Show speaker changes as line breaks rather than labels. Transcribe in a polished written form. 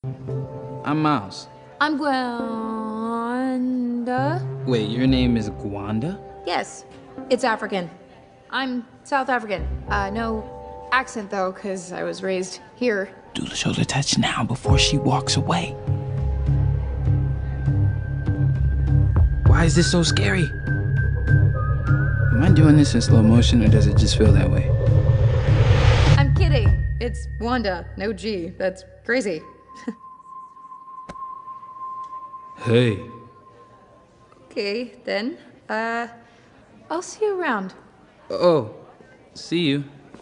I'm Miles.
I'm Gwanda.
Wait, your name is Gwanda?
Yes, it's African. I'm South African. No accent though, because I was raised here.
Do the shoulder touch now before she walks away. Why is this so scary? Am I doing this in slow motion or does it just feel that way?
I'm kidding. It's Wanda, no G. That's crazy.
Hey.
Okay, then. I'll see you around.
Oh, see you.